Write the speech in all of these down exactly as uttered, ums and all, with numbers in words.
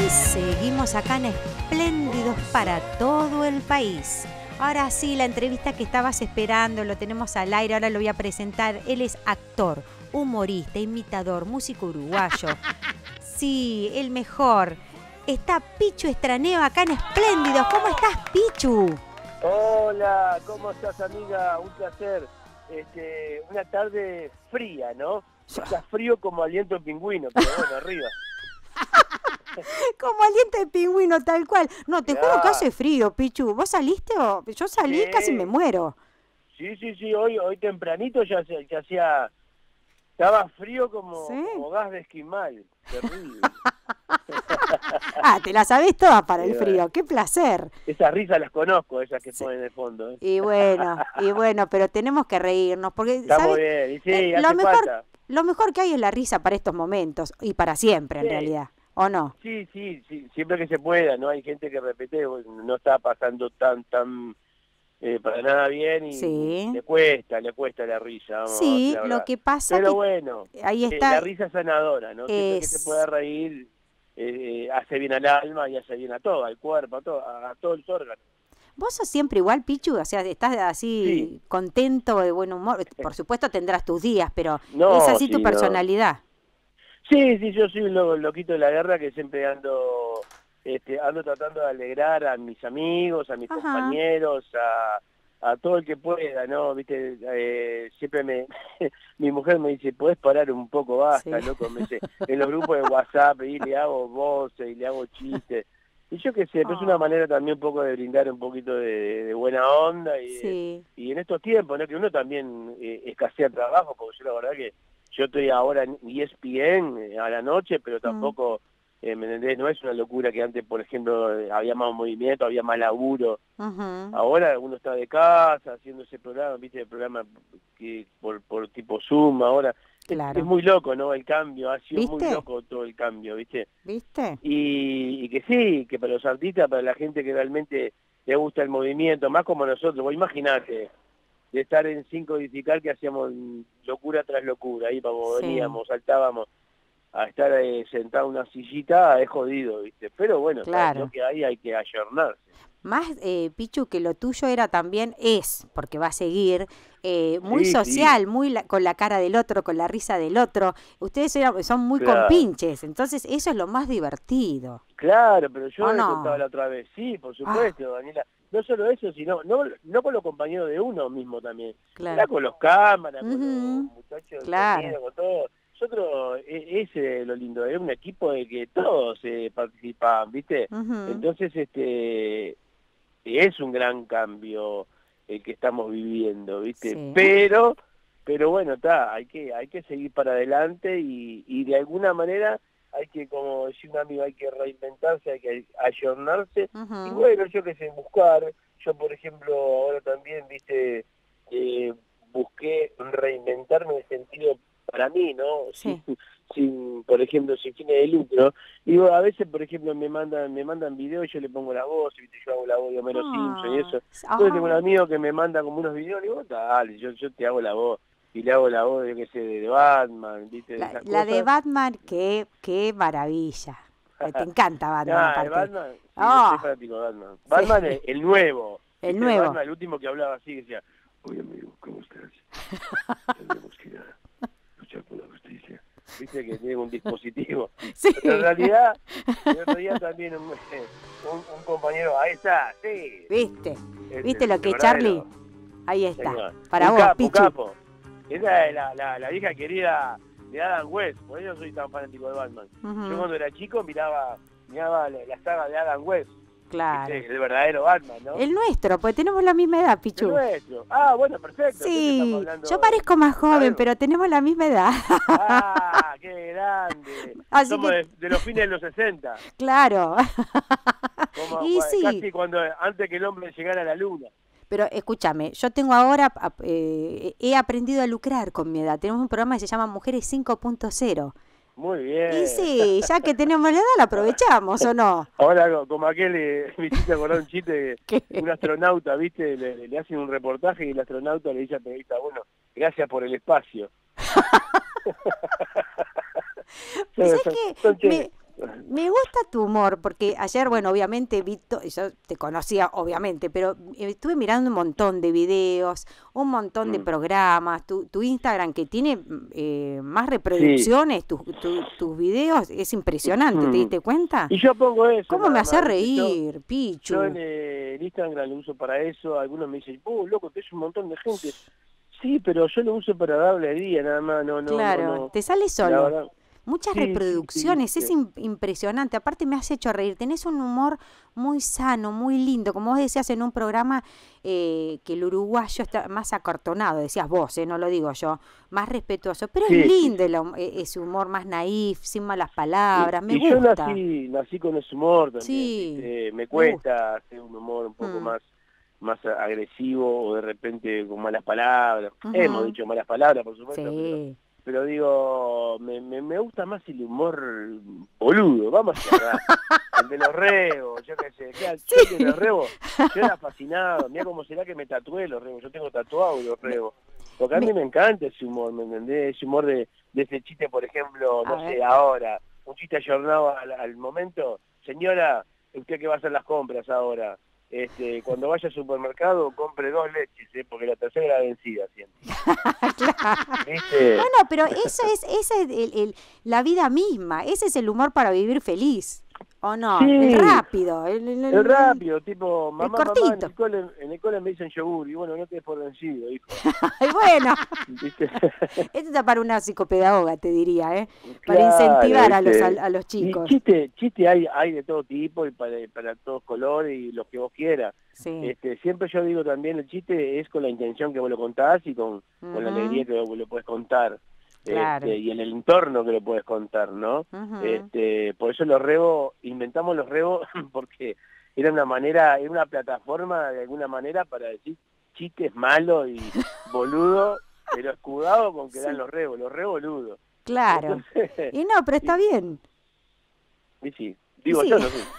Y seguimos acá en Espléndidos para todo el país. Ahora sí, la entrevista que estabas esperando, lo tenemos al aire, ahora lo voy a presentar. Él es actor, humorista, imitador, músico uruguayo. Sí, el mejor. Está Pichu Estraneo acá en Espléndidos. ¿Cómo estás, Pichu? Hola, ¿cómo estás, amiga? Un placer. Este, una tarde fría, ¿no? Está frío como aliento de pingüino, pero bueno, arriba. Como aliento de pingüino, tal cual. No, te Ya. juro que hace frío, Pichu. ¿Vos saliste o...? Yo salí y Sí. casi me muero. Sí, sí, sí, hoy hoy tempranito ya, se- ya hacía... Estaba frío como, ¿Sí? como gas de esquimal. Terrible. Ah, te la sabés toda para Sí, el bueno. frío. ¡Qué placer! Esas risas las conozco, esas que Sí. ponen de fondo. ¿eh? Y bueno, y bueno, pero tenemos que reírnos, porque, Estamos ¿sabes? bien, y sí, Eh, hace lo mejor, falta. lo mejor que hay es la risa para estos momentos, y para siempre, en Sí. realidad, ¿o no? Sí, sí, sí, siempre que se pueda, ¿no? Hay gente que repite, bueno, no está pasando tan, tan... Eh, para nada bien y Sí. le cuesta, le cuesta la risa, vamos, vamos a decir Sí, la lo verdad. que pasa Pero que bueno, ahí eh, está, la risa es sanadora, ¿no? Siempre que se pueda es... reír, eh, eh, hace bien al alma y hace bien a todo, al cuerpo, a todo, a, a todos los órganos. ¿Vos sos siempre igual, Pichu? O sea, estás así Sí, contento, de buen humor. Por supuesto tendrás tus días, pero ¿es no, así tu sí, no. personalidad? Sí, sí, yo soy un lo- loquito de la guerra que siempre ando, este, ando tratando de alegrar a mis amigos, a mis Ajá. compañeros, a, a todo el que pueda, ¿no? Viste, eh, siempre me, mi mujer me dice, ¿podés parar un poco? Basta, Sí. loco, me dice, en los grupos de WhatsApp y le hago voces y le hago chistes. Y yo qué sé, pero es una Oh, manera también un poco de brindar un poquito de, de buena onda y, de- sí. y en estos tiempos, ¿no? Que uno también eh, escasea trabajo, porque yo la verdad que yo estoy ahora en E S P N eh, a la noche, pero Mm. tampoco, eh, ¿me entendés? No es una locura que antes, por ejemplo, eh, había más movimiento, había más laburo. Ujú. Ahora uno está de casa haciendo ese programa, viste, el programa que por, por tipo Zoom ahora. Es, es Claro. muy loco, ¿no? El cambio, ha sido muy ¿Viste? loco todo el cambio, ¿viste? ¿Viste? Y, y que sí, que para los artistas, para la gente que realmente le gusta el movimiento, más como nosotros, vos imaginate, de estar en cinco edificar que hacíamos locura tras locura, ahí vamos, Sí, veníamos, saltábamos, a estar eh, sentado en una sillita es jodido, ¿viste? Pero bueno, está, es lo claro. que hay, hay que ayornarse. Más, eh, Pichu, que lo tuyo era también, es, porque va a seguir, eh, muy Sí, sí, social, muy la- con la cara del otro, con la risa del otro. Ustedes eran- son muy claro. compinches, entonces eso es lo más divertido, Claro, pero ¿o yo le contaba no? la otra vez, sí, por Ah, supuesto, Daniela. No solo eso, sino, no, no con los compañeros de uno mismo también, era claro. con los cámaras, con los Ujú, muchachos de claro. sonido, con todo. Nosotros, e- ese es lo lindo, era un equipo de que todos eh, participaban, ¿viste? Ujú, Entonces, este, es un gran cambio el que estamos viviendo, ¿viste? sí. Pero, pero bueno, está, hay que, hay que seguir para adelante y, y de alguna manera hay que, como decía un amigo, hay que reinventarse, hay que ayornarse y Ujú. bueno, yo que sé, buscar. Yo, por ejemplo, ahora también, ¿viste? Eh, busqué reinventarme en el sentido para mí, ¿no? Sin, Sí. sin, por ejemplo, sin fines de lucro. Y bueno, a veces, por ejemplo, me mandan me mandan videos y yo le pongo la voz, ¿viste? Yo hago la voz de Homero Simpson y Ah, eso. s- Entonces tengo un ah, amigo que me manda como unos videos y digo, dale, yo, yo te hago la voz. Y le hago la voz, yo qué sé, de Batman, ¿viste? De la, esas la de cosas. Batman, qué, qué maravilla. Eh, Te encanta Batman, Nah, de aparte. Batman, sí, yo soy Oh, fanático de Batman. sí, Batman es el nuevo, el ¿viste? nuevo. Batman, el último que hablaba así, que decía, oye amigo, ¿cómo estás? Tendremos que ir a luchar por la justicia. Viste que tiene un dispositivo. Pero en Sí. realidad, el otro día también un, un, un compañero, ahí está, sí, ¿Viste? es ¿Viste el, lo el que es Charlie? verdadero Ahí está. señor. Para Un vos, capo, un Pichu. capo. Esa es la, la, la hija querida de Adam West, por eso soy tan fanático de Batman. Yo Ujú, cuando era chico miraba, miraba la, la saga de Adam West, claro. ¿viste? El verdadero Batman, ¿no? El nuestro, pues tenemos la misma edad, El Pichu. nuestro. Ah, bueno, perfecto. Entonces estamos Sí, yo hablando, parezco más joven, ¿sabemos? pero tenemos la misma edad. Ah, qué grande. Así Somos que, de, de los fines de los sesenta. claro. Como Y cua- sí, casi cuando antes que el hombre llegara a la luna. pero escúchame, yo tengo ahora, ap- eh, he aprendido a lucrar con mi edad. Tenemos un programa que se llama Mujeres cinco punto cero. Muy Y bien. sí, ya que tenemos la edad, la aprovechamos, ¿o no? Ahora, co- como aquel, eh, me hiciste acordar un chiste de ¿Qué? un astronauta, ¿viste? Le, le hacen un reportaje y el astronauta le dice al periodista, bueno, gracias por el espacio. Pues son, es son, que son me, chéveres. Me gusta tu humor, porque ayer, bueno, obviamente, vi to- yo te conocía, obviamente, pero eh, estuve mirando un montón de videos, un montón de Mm. programas, tu, tu Instagram que tiene mm, eh, más Sí. reproducciones, tus tu- tus videos, es impresionante, ¿te Mm. diste cuenta? Y yo pongo eso ¿Cómo me nada hace más, ¿viste? Yo, reír, yo en Pichu? eh, el Instagram lo uso para eso, algunos me dicen, oh, loco, te es un montón de gente. Sí, pero yo lo uso para darle alegría, nada más, no, no, no, Claro, no. te sale La solo. verdad, Muchas sí, sí, sí, reproducciones, es viste. im- impresionante. Aparte me has hecho reír. Tenés un humor muy sano, muy lindo. Como vos decías en un programa eh, que el uruguayo está más acartonado, decías vos, eh, no lo digo yo, más respetuoso. Pero es Sí, sí, lindo sí. el hum- e- ese humor más naif, sin malas Y, palabras. Me y yo gusta. nací, nací con ese humor también, Sí, ¿viste? Me me gusta. cuesta hacer un humor un poco Mm, más, más agresivo o de repente con malas palabras. Hemos ujú. dicho malas palabras, por supuesto, pero Sí. pero digo, me, me, me gusta más el humor boludo, vamos a cerrar. El de los rebos, yo qué sé, claro, yo el de los Sí. rebos, yo era fascinado, mira cómo será que me tatué los rebos, yo tengo tatuado los Me, rebos, porque a mí me- me encanta ese humor, ¿me entendés? Ese humor de, de ese chiste, por ejemplo, a no ver. sé, ahora, un chiste ayornado al, al momento, señora, usted que va a hacer las compras ahora, este, cuando vaya al supermercado, compre dos leches, ¿eh? Porque la tercera era vencida siempre. Claro. ¿Viste? Bueno, pero eso es, ese es el- el- la vida misma. Ese es el humor para vivir feliz. ¿O no? El Sí, rápido, el, el, es el- el- rápido, tipo, el mamá, mamá, en cortito. el cole, en el cole me dicen yogur, y bueno, no te des por vencido, hijo. Y bueno, ¿Viste? esto está para una psicopedagoga, te diría, ¿eh? Para Claro, incentivar a los, ¿viste? a, a los Y chicos. chiste, chiste hay, hay de todo tipo y para, para todos colores y los que vos quieras. Sí. Este, siempre yo digo también, el chiste es con la intención que vos lo contás y con, con la Ujú, alegría que vos lo puedes contar. Este, claro. y en el entorno que lo puedes contar, ¿no? Ujú, Este, por eso los rebos, inventamos los rebos porque era una manera, era una plataforma de alguna manera para decir chistes malos y boludos, pero escudados con que dan sí, los rebos, los reboludos. claro. Entonces, Y no, pero está y, bien. y sí, Y digo sí. yo, no sé.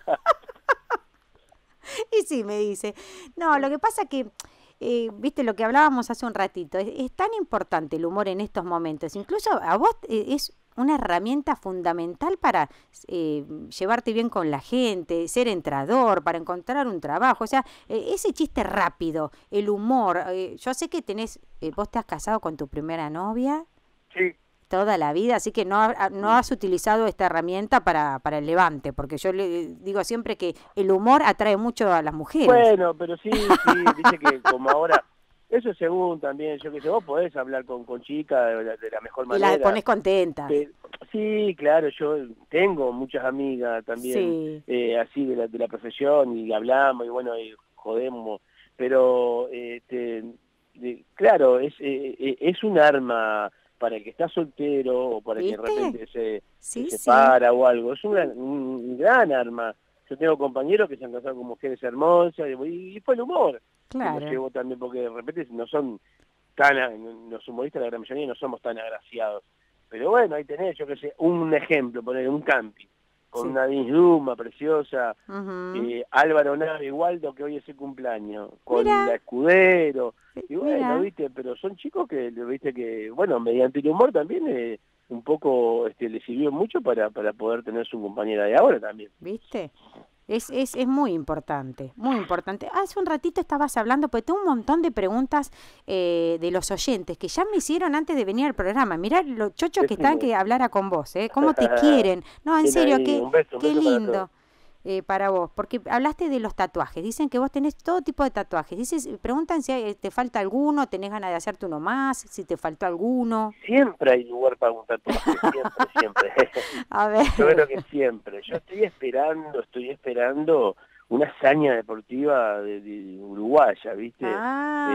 Y sí, me dice. No, lo que pasa que, eh, viste lo que hablábamos hace un ratito, es, es tan importante el humor en estos momentos. Incluso a vos eh, es una herramienta fundamental para eh, llevarte bien con la gente, ser entrador, para encontrar un trabajo. O sea, eh, ese chiste rápido, el humor. Eh, yo sé que tenés, eh, vos te has casado con tu primera novia Sí. toda la vida, así que no, ha- no has utilizado esta herramienta para, para el levante, porque yo le digo siempre que el humor atrae mucho a las mujeres. Bueno, pero sí, sí, dice que como ahora, eso es según también, yo que sé, vos podés hablar con, con chicas de, la de la mejor Y las manera. pones contentas. Pe- sí, claro, yo tengo muchas amigas también Sí, eh, así de la, de la profesión y hablamos y bueno, y jodemos, pero este, de- claro, es, eh, eh, es un arma para el que está soltero o para el que de ¿viste? repente se, se Sí, sí. separa o algo, es un gran, un gran arma. Yo tengo compañeros que se han casado con mujeres hermosas y, y fue el humor que los Claro. llevó también, porque de repente no son tan, a- los humoristas la gran mayoría no somos tan agraciados. Pero bueno, ahí tenés, yo qué sé, un ejemplo, poner un camping, con Sí. una Duma preciosa, Ujú. eh, Álvaro Nave Waldo, que hoy es su cumpleaños, con la Mira, Escudero, eh, y bueno, mira, viste, pero son chicos que, viste que, bueno, mediante el humor también eh, un poco este, les sirvió mucho para, para poder tener su compañera de ahora también. ¿viste? Es, es, es muy importante, muy importante. Hace un ratito estabas hablando, porque tengo un montón de preguntas eh, de los oyentes que ya me hicieron antes de venir al programa. Mirá los chochos que están Decime. que hablara con vos, ¿eh? ¿Cómo te quieren? No, en Bien serio, ahí, qué, un beso, un qué beso para todos. lindo. Eh, para vos, porque hablaste de los tatuajes, dicen que vos tenés todo tipo de tatuajes, dices, preguntan si hay- te falta alguno, tenés ganas de hacerte uno más, si te faltó alguno. Siempre hay lugar para un tatuaje, siempre, siempre. A ver. Yo creo que siempre. Yo estoy esperando, estoy esperando una hazaña deportiva de, de uruguaya, ¿viste?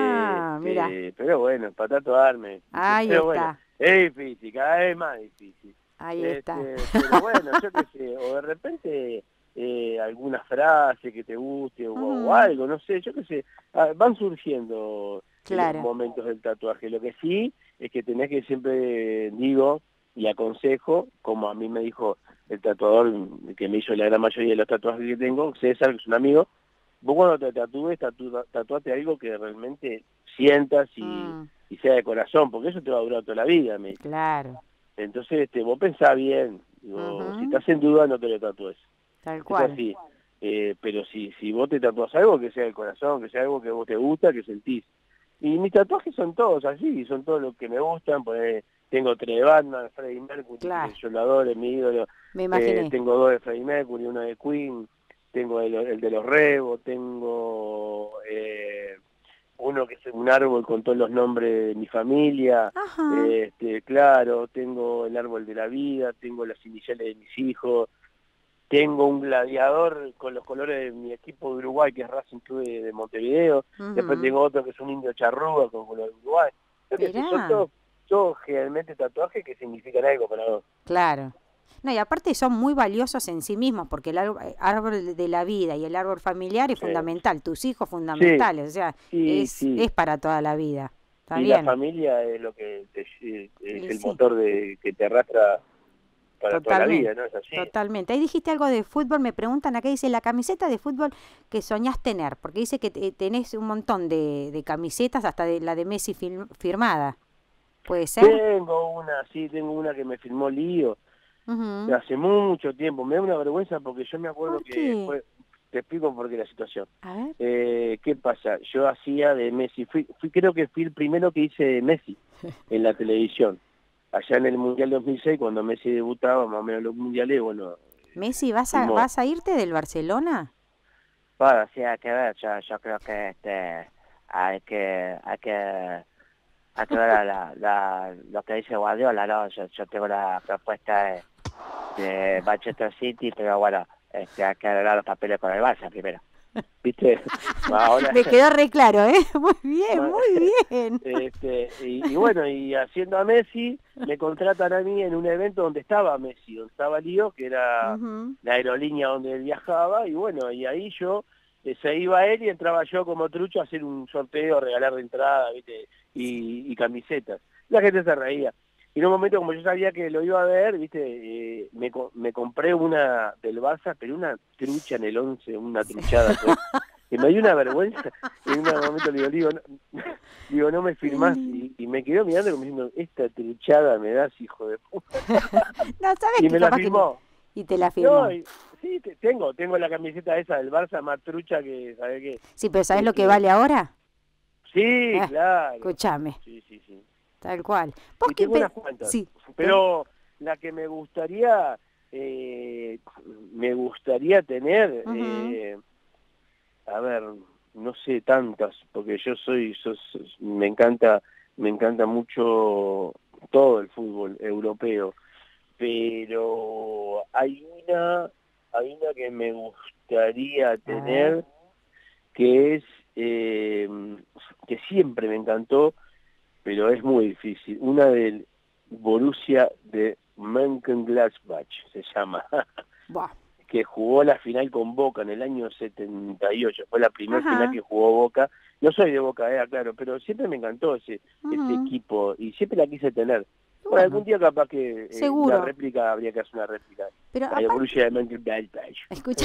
Ah, mira, Este, pero bueno, para tatuarme. ahí Pero bueno, está, es difícil, cada vez más difícil. ahí está. Este, pero bueno, yo qué sé, o de repente eh, alguna frase que te guste o, o Ujú, algo, no sé, yo qué sé, ah, van surgiendo en los claro. momentos del tatuaje. Lo que sí es que tenés que siempre, digo y aconsejo, como a mí me dijo el tatuador que me hizo la gran mayoría de los tatuajes que tengo, César, que es un amigo, vos cuando te tatúes, tatu, tatuate algo que realmente sientas y, Mm, y sea de corazón, porque eso te va a durar toda la vida, me dice. claro. Entonces, este, vos pensá bien, Digo, Ujú. si estás en duda, no te lo tatúes. Tal Es cual. así. Eh, pero si, si vos te tatuás algo, que sea el corazón, que sea algo que vos te gusta, que sentís. Y mis tatuajes son todos así, son todos los que me gustan. Pues, tengo tres de Batman, Freddie Mercury, Claro. que yo lo adoro, es mi ídolo. Me Eh, imaginé. tengo dos de Freddie Mercury, uno de Queen, tengo el, el de los Rebos, tengo eh, uno que es un árbol con todos los nombres de mi familia. Ajá. Este, claro, tengo el árbol de la vida, tengo las iniciales de mis hijos. Tengo un gladiador con los colores de mi equipo de Uruguay, que es Racing Club de, de Montevideo. Ujú. Después tengo otro que es un indio charrúa con color de Uruguay. Yo qué sé, son Mirá. todos, todos generalmente tatuajes que significan algo para vos. Claro. No, y aparte son muy valiosos en sí mismos, porque el árbol, árbol de la vida y el árbol familiar es Sí. fundamental, tus hijos fundamentales, o sea, Sí, es, sí. es para toda la vida. Está Y la bien. familia es lo que te- es Y el sí. motor de que te arrastra para toda la vida, ¿no? Es así. Totalmente. Ahí dijiste algo de fútbol, me preguntan acá, dice la camiseta de fútbol que soñás tener, porque dice que te- tenés un montón de, de camisetas, hasta de la de Messi fil- firmada. ¿Puede ser? Tengo una, sí, tengo una que me firmó Lío Ujú. hace mucho tiempo. Me da una vergüenza porque yo me acuerdo ¿Por que qué? fue, te explico por qué la situación. A ver. Eh, ¿Qué pasa? Yo hacía de Messi, fui, fui creo que fui el primero que hice de Messi en la televisión. Allá en el Mundial dos mil seis, cuando Messi debutaba, más o menos los mundiales, bueno, Messi, ¿vas a, fuimos... vas a irte del Barcelona? Bueno, sí, hay que ver, yo, yo creo que este hay que hay que hay que ver la, la, lo que dice Guardiola, ¿no? Yo, yo tengo la propuesta de, de Manchester City, pero bueno, este hay que arreglar los papeles con el Barça primero. ¿Viste? Ahora, Me quedó re claro, ¿eh? Muy bien, Bueno, muy bien. este, y, y bueno, y haciendo a Messi, me contratan a mí en un evento donde estaba Messi, donde estaba Lío, que era Ujú. la aerolínea donde él viajaba, y bueno, y ahí yo, eh, se iba él y entraba yo como trucho a hacer un sorteo, regalar de entrada, ¿viste? Y, y camisetas. La gente se reía. Y en un momento, como yo sabía que lo iba a ver, ¿viste? Eh, me, co- me compré una del Barça, pero una trucha en el once, una truchada. Pues, que me dio una vergüenza. En un momento le digo, digo, no, digo, no me firmás. Y, y me quedó mirando como diciendo, esta truchada me das, hijo de puta. No, ¿sabes Y qué? me la Capaz que no. firmó. Y te la firmó. No, y- sí, te- tengo, tengo la camiseta esa del Barça más trucha que, ¿sabes qué? Sí, pero ¿sabes lo que Este, vale ahora? Sí, Ah, claro. Escúchame, Sí, sí, sí. tal cual. ¿Vos Y qué tengo pe- unas cuantas. Sí. Pero la que me gustaría, eh, me gustaría tener, Ujú. eh, a ver, no sé tantas, porque yo soy, sos- me encanta, me encanta mucho todo el fútbol europeo, pero hay una, hay una que me gustaría tener, que es, eh, que siempre me encantó, pero es muy difícil, una del Borussia de Mönchengladbach se llama, Buah. que jugó la final con Boca en el año setenta y ocho, fue la primera Ajá. final que jugó Boca. No soy de Boca, eh, claro, pero siempre me encantó ese, Ujú. ese equipo y siempre la quise tener. Bueno, Bueno, algún día capaz que eh, seguro. una réplica, habría que hacer una réplica. pero La de aparte, Borussia de Mönchengladbach. escucha.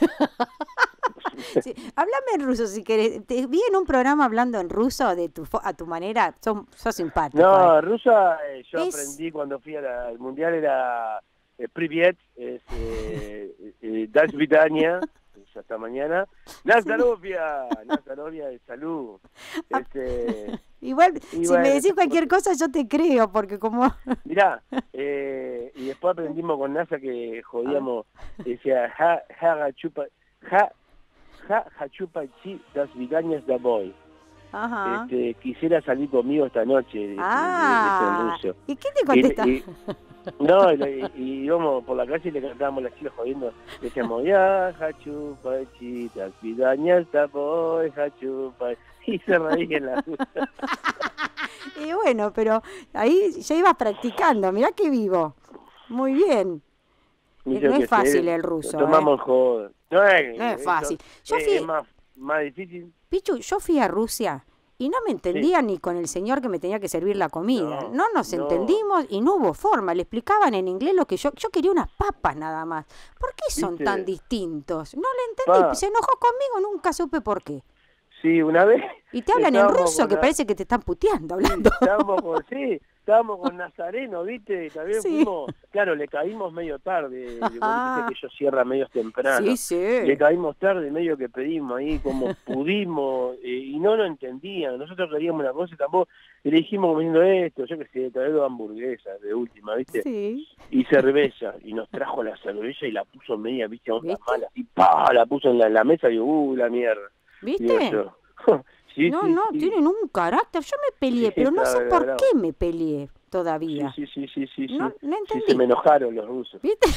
Sí, háblame en ruso si querés. Te vi en un programa hablando en ruso de tu fo- a tu manera. Sos, sos simpático. No, eh. rusa eh, yo Es- aprendí cuando fui a la- al mundial, era eh, Privet, es, eh, eh, Das Vidania, es hasta mañana. Nazarovia, Nazarovia de salud. Ah. Este, Igual, Y si bueno, me decís esas cualquier cosa, yo te creo, porque como. mirá, eh, y después aprendimos con NASA que jodíamos, decía, ja, ja, chupa, ja, ja, ja, chupa, chi, das Vidanias da boy. Ajá. Este, quisiera salir conmigo esta noche, de, de- de- de Ah. ese ruso. ¿Y qué te contesta? Y- y- no, y, y- y íbamos por la calle y le cantábamos las chicas jodiendo. Decíamos, ya, hachu, pachitas, pidañas, tapoy, hachu, pa-". Y se reían las Y bueno, pero ahí ya ibas practicando. Mirá que vivo. Muy bien. Y Eh, yo no es qué sé, fácil el ruso, lo tomamos ¿eh? en joda. No es, No es eso, fácil. Yo eh, fui- es más, más difícil. Pichu, yo fui a Rusia y no me entendía ni con el señor que me tenía que servir la comida. No, No, nos no. entendimos y no hubo forma. Le explicaban en inglés lo que yo... Yo quería unas papas nada más. ¿Por qué son ¿Viste? tan distintos? No le entendí. Pa. Se enojó conmigo, nunca supe por qué. Sí, una vez. Y te hablan en estábamos ruso con que la- parece que te están puteando hablando. Estábamos con, sí, estábamos con Nazareno, ¿viste? Y también Sí. fuimos, claro, le caímos medio tarde, porque viste que ellos cierran medio temprano. Sí, sí. Le caímos tarde, medio que pedimos ahí como pudimos, eh, y no lo entendían. Nosotros queríamos una cosa y tampoco, y le dijimos comiendo esto, yo que sé, traer dos hamburguesas de última, ¿viste? Sí. Y cerveza, y nos trajo la cerveza y la puso media, ¿viste? Onda ¿Viste? mala, y pa, la puso en la, la mesa y digo, uh, la mierda. Digo ¿Viste? yo. Sí, No, sí, no, sí. tienen un carácter. Yo me peleé, Sí, pero no sé estaba por bravo. qué me peleé Sí, todavía. sí, sí, sí, sí, sí. No, no Sí, entendí. se me enojaron los rusos. ¿Viste?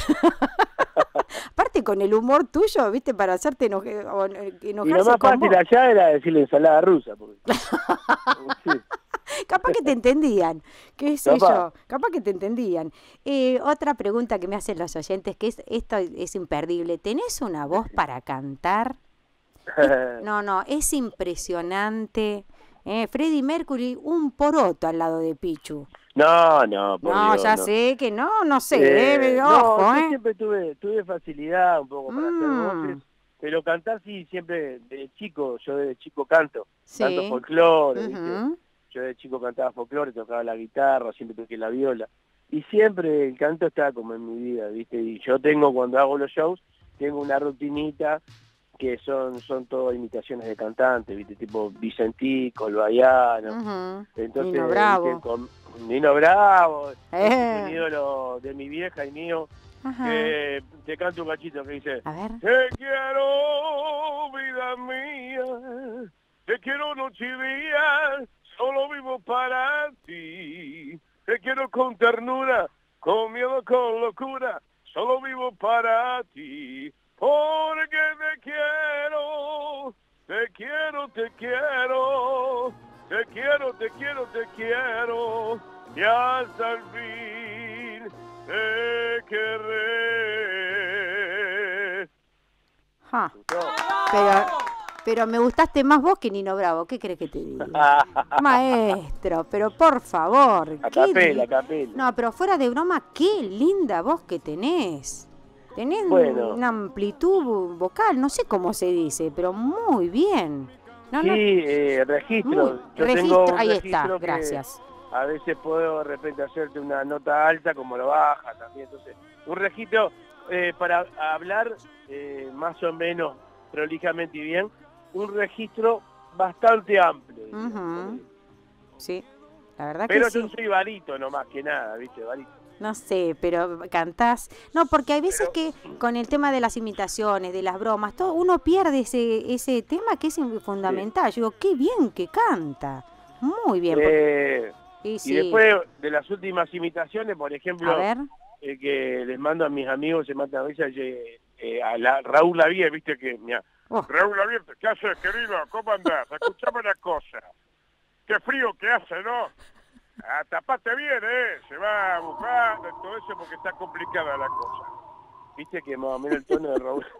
Aparte con el humor tuyo, ¿viste? Para hacerte enoje- o, eh, Y lo enojarse más con fácil vos. allá era decirle ensalada rusa. Porque... Sí. Capaz que te entendían, qué sé Capaz. yo, capaz que te entendían. Eh, otra pregunta que me hacen los oyentes, que es esto es imperdible. ¿Tenés una voz para cantar? Es- no, no, es impresionante. Eh, Freddie Mercury, un poroto al lado de Pichu. No, no, por No, Dios, ya no. sé que no, no sé, Eh, eh, no, ojo, yo eh. siempre tuve, tuve facilidad un poco para hacer Mm. voces, pero cantar sí, siempre de chico, yo de chico canto, canto Sí. folclore, ¿viste? Ujú. Yo de chico cantaba folclore, tocaba la guitarra, siempre toqué la viola, y siempre el canto está como en mi vida, ¿viste? Y yo tengo, cuando hago los shows, tengo una rutinita que son son todas imitaciones de cantantes, ¿viste? Tipo Vicentico, el Baiano. Ujú. Entonces, Nino ¿viste? Bravo. Con Nino Bravo, Eh. es un ídolo de mi vieja y mío, Ajá. que te canto un cachito que dice: A ver. te quiero, vida mía, te quiero noche y día, solo vivo para ti. Te quiero con ternura, con miedo, con locura, solo vivo para ti. Porque te quiero, te quiero, te quiero, te quiero, te quiero, te quiero, y hasta el fin te querré. Ja. Pero, pero me gustaste más vos que Nino Bravo. ¿Qué crees que te diga? Maestro, pero por favor. A qué capela, di- a capela. No, pero fuera de broma, qué linda voz que tenés. Tenés Bueno. una amplitud vocal, no sé cómo se dice, pero muy bien. No, Sí, no, eh, registro. muy- Yo registro, tengo un ahí registro está, que gracias. a veces puedo de repente hacerte una nota alta como lo baja también. Entonces, un registro eh, para hablar eh, más o menos prolijamente y bien, un registro bastante amplio. digamos. Ujú. Sí, la verdad Pero que yo sí. soy barítono más que nada, ¿viste? Barítono. No sé, pero cantás. No, porque hay veces Pero- que con el tema de las imitaciones, de las bromas, todo uno pierde ese ese tema que es fundamental. Yo digo, qué bien que canta. Muy bien. porque- Eh, y y sí. después de las últimas imitaciones, por ejemplo, A ver. eh, que les mando a mis amigos, se matan risa, eh, eh, a la, Raúl Lavie, viste que, mira, Oh. Raúl Lavie, ¿qué haces, querido? ¿Cómo andás? Escuchame una cosa, qué frío que hace, ¿no? Ah, tapate bien, ¿eh? Se va a buscar y todo eso porque está complicada la cosa. Viste que más o menos el tono de Raúl.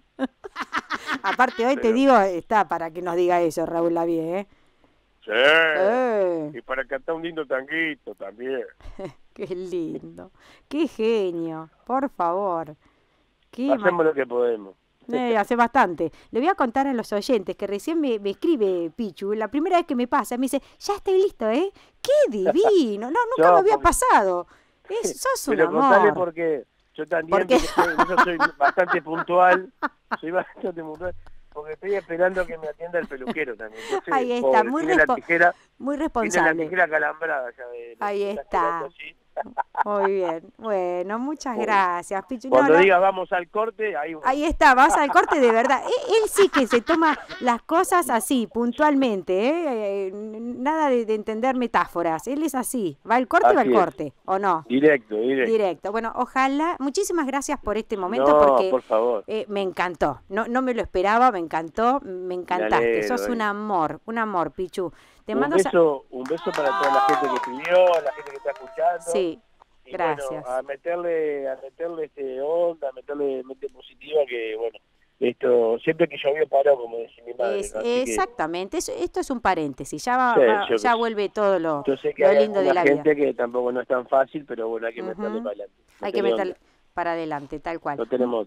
Aparte hoy te Pero- digo, está para que nos diga eso, Raúl Lavie, ¿eh? Sí. Eh, Y para cantar un lindo tanguito también. qué lindo. Qué genio. Por favor. Qué ma- Hacemos lo que podemos. Eh, hace bastante. Le voy a contar a los oyentes que recién me, me escribe Pichu, la primera vez que me pasa, me dice, ya estoy listo, ¿eh? ¡Qué divino! No, nunca No, me había porque- pasado. Es, sos un Pero contale amor. porque yo también Porque- porque soy, yo soy bastante puntual, soy bastante puntual, porque estoy esperando que me atienda el peluquero también. Entonces, Ahí está, pobre, muy, tiene la respo- tijera, muy tiene la responsable. tijera calambrada ya de, de- Ahí está está. esperando así. Muy bien. Bueno, muchas Bueno, gracias, Pichu. No, Cuando no, diga vamos al corte, ahí voy. ahí está, vas al corte de verdad. Él, él sí que se toma las cosas así, puntualmente, ¿eh? Eh, nada de, de entender metáforas. Él es así. Va al corte y va al Así es. corte, ¿o no? Directo, directo. Directo. Bueno, ojalá. Muchísimas gracias por este momento No, porque por favor. eh, me encantó. No, no me lo esperaba, me encantó, me encantaste. alegro, Sos un eh. amor, un amor, Pichu. Te Un mando sa- beso, un beso para toda la gente que escribió, a la gente que está escuchando. Sí, Y gracias. bueno, a meterle, a meterle este onda, a meterle mente positiva que bueno, esto siempre que llovió paró, como decía mi madre, Es- ¿no? Así que exactamente, eso- esto es un paréntesis, ya va, Sí, va- yo- ya vuelve todo lo, yo sé que lo hay lindo de alguna la gente vida. que tampoco no es tan fácil, pero bueno, hay que Ujú. meterle para adelante. Hay que Meterle meter onda. para adelante, tal cual. No tenemos otro.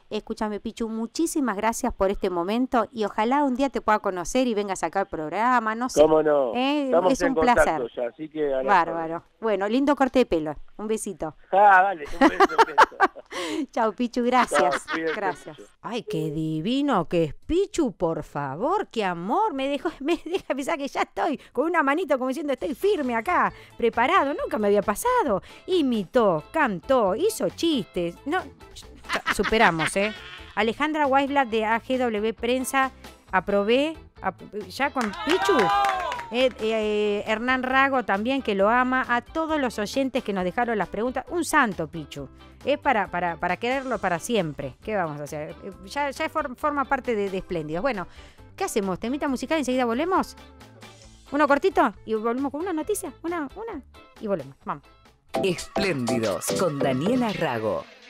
Escúchame, Pichu, muchísimas gracias por este momento y ojalá un día te pueda conocer y vengas acá al programa, no sé. ¿Cómo no? Eh, Estamos es en un contacto placer. ya, así que... a la Bárbaro. Bueno, lindo corte de pelo. Un besito. Ah, vale, un beso, un beso. Chau, Pichu, gracias. Chao, cuídate, Gracias. Pichu. Ay, qué divino que es Pichu, por favor, qué amor. Me dejó, me deja pensar que ya estoy con una manito como diciendo estoy firme acá, preparado. Nunca me había pasado. Imitó, cantó, hizo chistes. No, superamos, ¿eh? Alejandra Weisblatt de A G W Prensa, aprobé, ap- ya con Pichu. Eh, eh, Hernán Rago también, que lo ama. A todos los oyentes que nos dejaron las preguntas. Un santo, Pichu. Es para, para, para quererlo para siempre. ¿Qué vamos a hacer? Eh, Ya, ya for- forma parte de, de Espléndidos. Bueno, ¿qué hacemos? ¿Temita musical? ¿Enseguida volvemos? ¿Uno cortito? Y volvemos con una noticia. Una, una. Y volvemos. Vamos. Espléndidos con Daniela Rago.